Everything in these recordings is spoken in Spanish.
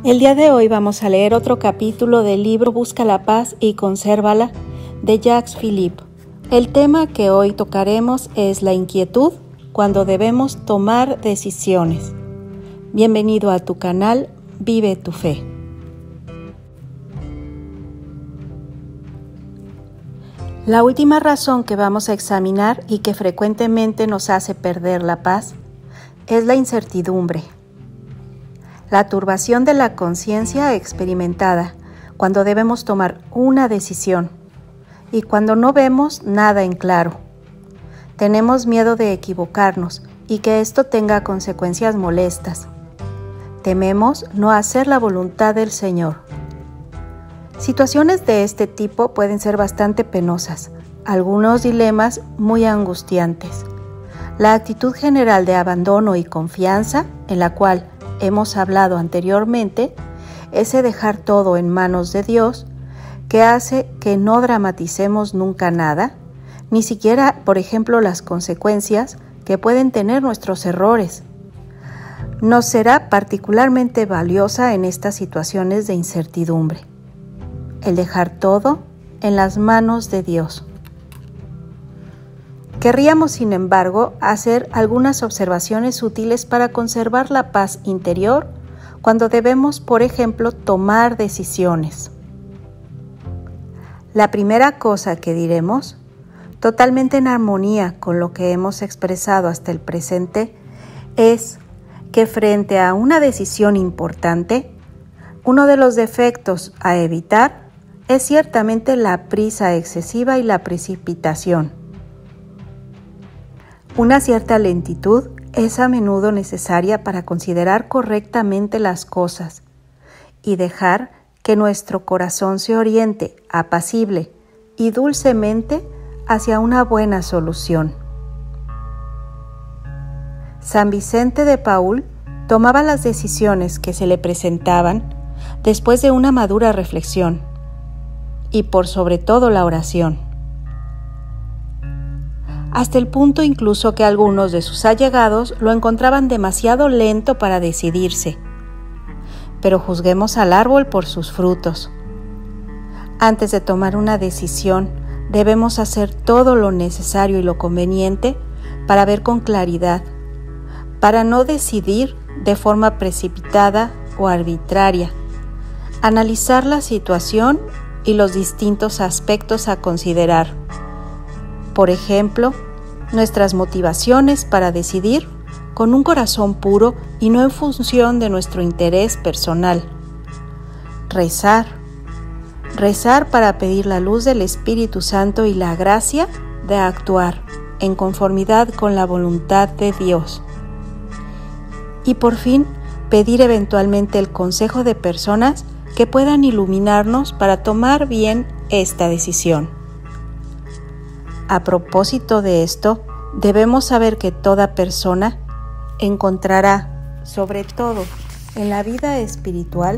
El día de hoy vamos a leer otro capítulo del libro Busca la paz y consérvala de Jacques Philippe. El tema que hoy tocaremos es la inquietud cuando debemos tomar decisiones. Bienvenido a tu canal Vive tu Fe. La última razón que vamos a examinar y que frecuentemente nos hace perder la paz es la incertidumbre. La turbación de la conciencia experimentada cuando debemos tomar una decisión y cuando no vemos nada en claro. Tenemos miedo de equivocarnos y que esto tenga consecuencias molestas. Tememos no hacer la voluntad del Señor. Situaciones de este tipo pueden ser bastante penosas, algunos dilemas muy angustiantes. La actitud general de abandono y confianza, en la cual hemos hablado anteriormente, ese dejar todo en manos de Dios, que hace que no dramaticemos nunca nada, ni siquiera, por ejemplo, las consecuencias que pueden tener nuestros errores. Nos será particularmente valiosa en estas situaciones de incertidumbre, el dejar todo en las manos de Dios. Querríamos, sin embargo, hacer algunas observaciones útiles para conservar la paz interior cuando debemos, por ejemplo, tomar decisiones. La primera cosa que diremos, totalmente en armonía con lo que hemos expresado hasta el presente, es que frente a una decisión importante, uno de los defectos a evitar es ciertamente la prisa excesiva y la precipitación. Una cierta lentitud es a menudo necesaria para considerar correctamente las cosas y dejar que nuestro corazón se oriente apacible y dulcemente hacia una buena solución. San Vicente de Paúl tomaba las decisiones que se le presentaban después de una madura reflexión y por sobre todo la oración, hasta el punto incluso que algunos de sus allegados lo encontraban demasiado lento para decidirse. Pero juzguemos al árbol por sus frutos. Antes de tomar una decisión, debemos hacer todo lo necesario y lo conveniente para ver con claridad, para no decidir de forma precipitada o arbitraria, analizar la situación y los distintos aspectos a considerar. Por ejemplo, nuestras motivaciones para decidir con un corazón puro y no en función de nuestro interés personal. Rezar para pedir la luz del Espíritu Santo y la gracia de actuar en conformidad con la voluntad de Dios. Y por fin, pedir eventualmente el consejo de personas que puedan iluminarnos para tomar bien esta decisión. A propósito de esto, debemos saber que toda persona encontrará, sobre todo en la vida espiritual,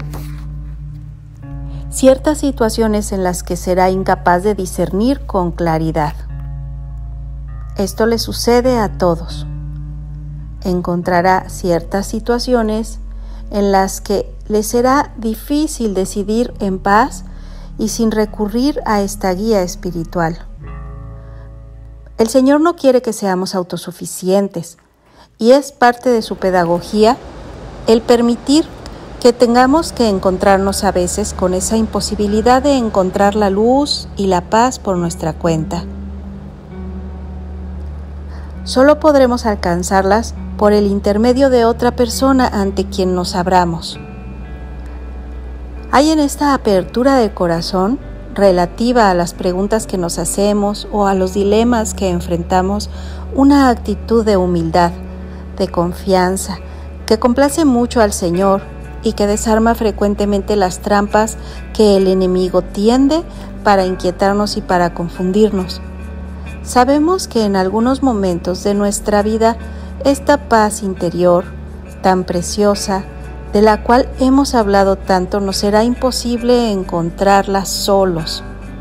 ciertas situaciones en las que será incapaz de discernir con claridad. Esto le sucede a todos. Encontrará ciertas situaciones en las que le será difícil decidir en paz y sin recurrir a esta guía espiritual. El Señor no quiere que seamos autosuficientes y es parte de su pedagogía el permitir que tengamos que encontrarnos a veces con esa imposibilidad de encontrar la luz y la paz por nuestra cuenta. Solo podremos alcanzarlas por el intermedio de otra persona ante quien nos abramos. Hay en esta apertura del corazón relativa a las preguntas que nos hacemos o a los dilemas que enfrentamos, una actitud de humildad, de confianza, que complace mucho al Señor y que desarma frecuentemente las trampas que el enemigo tiende para inquietarnos y para confundirnos. Sabemos que en algunos momentos de nuestra vida esta paz interior, tan preciosa, de la cual hemos hablado tanto, nos será imposible encontrarla solos.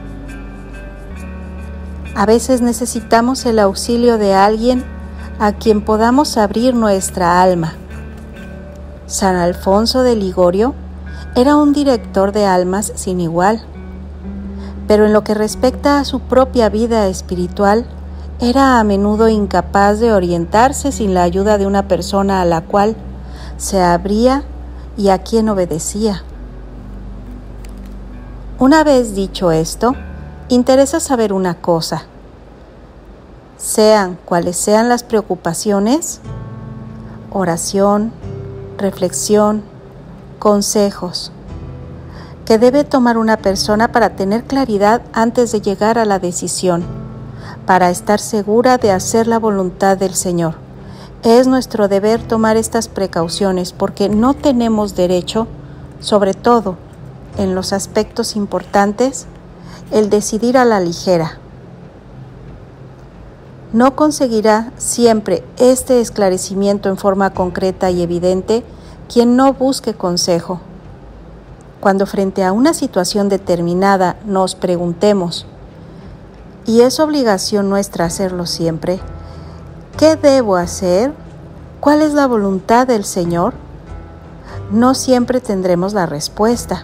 A veces necesitamos el auxilio de alguien a quien podamos abrir nuestra alma. San Alfonso de Ligorio Era un director de almas sin igual, pero en lo que respecta a su propia vida espiritual, era a menudo incapaz de orientarse sin la ayuda de una persona a la cual se abría y a quien obedecía. Una vez dicho esto, interesa saber una cosa. Sean cuales sean las preocupaciones, oración, reflexión, consejos, que debe tomar una persona para tener claridad antes de llegar a la decisión, para estar segura de hacer la voluntad del Señor. Es nuestro deber tomar estas precauciones porque no tenemos derecho, sobre todo en los aspectos importantes, el decidir a la ligera. No conseguirá siempre este esclarecimiento en forma concreta y evidente quien no busque consejo. Cuando frente a una situación determinada nos preguntemos, y es obligación nuestra hacerlo siempre, ¿qué debo hacer? ¿Cuál es la voluntad del Señor? No siempre tendremos la respuesta.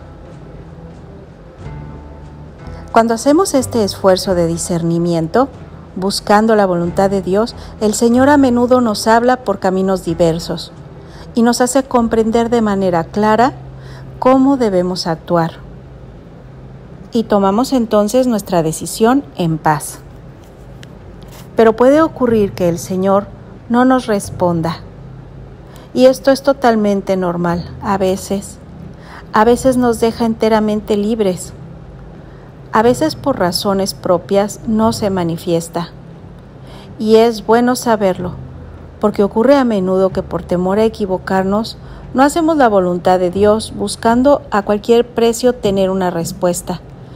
Cuando hacemos este esfuerzo de discernimiento, buscando la voluntad de Dios, el Señor a menudo nos habla por caminos diversos y nos hace comprender de manera clara cómo debemos actuar. Y tomamos entonces nuestra decisión en paz. Pero puede ocurrir que el Señor no nos responda. Y esto es totalmente normal. A veces nos deja enteramente libres. A veces por razones propias no se manifiesta. Y es bueno saberlo, porque ocurre a menudo que por temor a equivocarnos, no hacemos la voluntad de Dios buscando a cualquier precio tener una respuesta.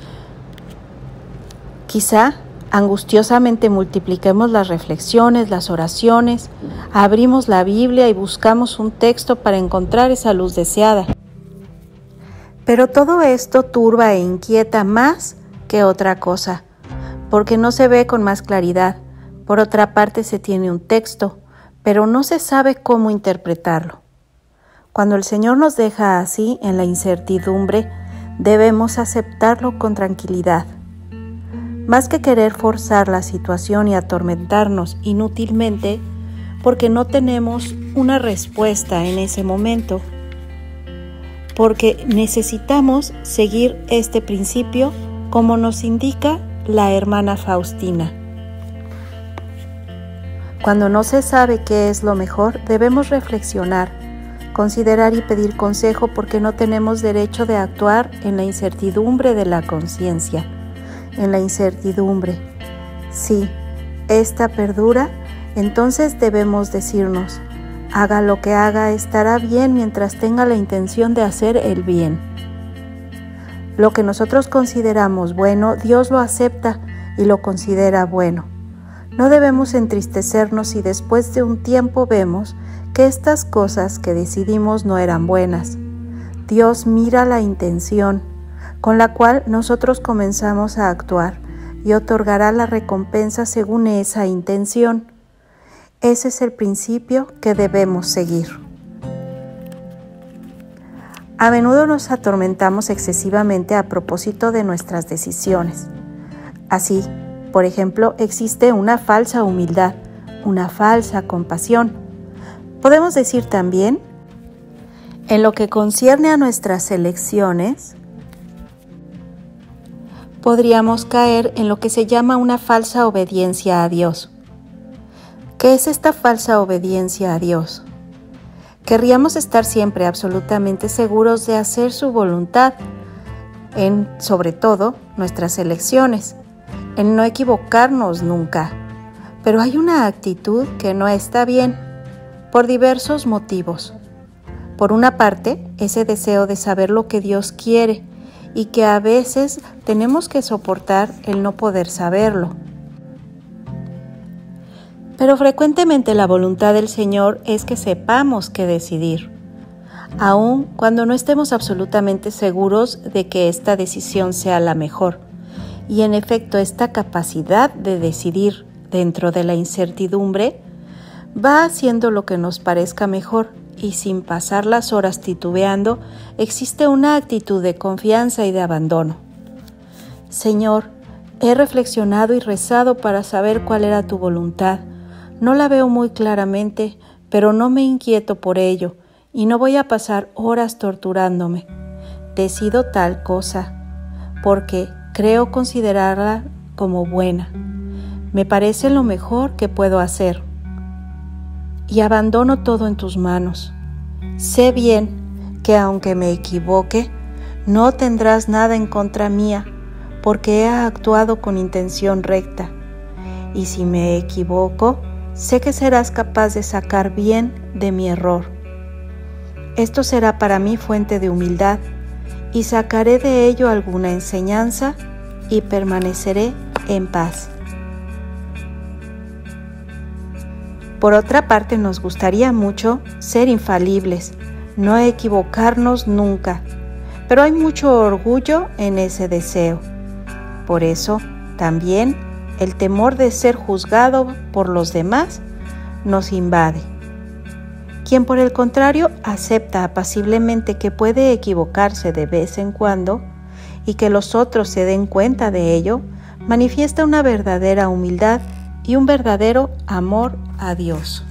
Quizá angustiosamente multipliquemos las reflexiones, las oraciones, abrimos la Biblia y buscamos un texto para encontrar esa luz deseada. Pero todo esto turba e inquieta más que otra cosa, porque no se ve con más claridad. Por otra parte, se tiene un texto, pero no se sabe cómo interpretarlo. Cuando el Señor nos deja así en la incertidumbre, debemos aceptarlo con tranquilidad. Más que querer forzar la situación y atormentarnos inútilmente, porque no tenemos una respuesta en ese momento, porque necesitamos seguir este principio como nos indica la hermana Faustina. Cuando no se sabe qué es lo mejor, debemos reflexionar, considerar y pedir consejo porque no tenemos derecho de actuar en la incertidumbre de la conciencia. En la incertidumbre. Si esta perdura, entonces debemos decirnos, haga lo que haga, estará bien mientras tenga la intención de hacer el bien. Lo que nosotros consideramos bueno, Dios lo acepta y lo considera bueno. No debemos entristecernos si después de un tiempo vemos que estas cosas que decidimos no eran buenas. Dios mira la intención con la cual nosotros comenzamos a actuar y otorgará la recompensa según esa intención. Ese es el principio que debemos seguir. A menudo nos atormentamos excesivamente a propósito de nuestras decisiones. Así, por ejemplo, existe una falsa humildad, una falsa compasión. Podemos decir también, en lo que concierne a nuestras elecciones, podríamos caer en lo que se llama una falsa obediencia a Dios. ¿Qué es esta falsa obediencia a Dios? Querríamos estar siempre absolutamente seguros de hacer su voluntad en, sobre todo, nuestras elecciones, en no equivocarnos nunca. Pero hay una actitud que no está bien, por diversos motivos. Por una parte, ese deseo de saber lo que Dios quiere, y que a veces tenemos que soportar el no poder saberlo. Pero frecuentemente la voluntad del Señor es que sepamos qué decidir, aun cuando no estemos absolutamente seguros de que esta decisión sea la mejor. Y en efecto, esta capacidad de decidir dentro de la incertidumbre va haciendo lo que nos parezca mejor y sin pasar las horas titubeando, existe una actitud de confianza y de abandono. Señor, he reflexionado y rezado para saber cuál era tu voluntad. No la veo muy claramente, pero no me inquieto por ello y no voy a pasar horas torturándome. Decido tal cosa, porque creo considerarla como buena. Me parece lo mejor que puedo hacer. Y abandono todo en tus manos. Sé bien que aunque me equivoque, no tendrás nada en contra mía, porque he actuado con intención recta. Y si me equivoco, sé que serás capaz de sacar bien de mi error. Esto será para mí fuente de humildad, y sacaré de ello alguna enseñanza y permaneceré en paz. Por otra parte, nos gustaría mucho ser infalibles, no equivocarnos nunca, pero hay mucho orgullo en ese deseo. Por eso, también, el temor de ser juzgado por los demás nos invade. Quien por el contrario acepta apaciblemente que puede equivocarse de vez en cuando y que los otros se den cuenta de ello, manifiesta una verdadera humildad y un verdadero amor a Dios.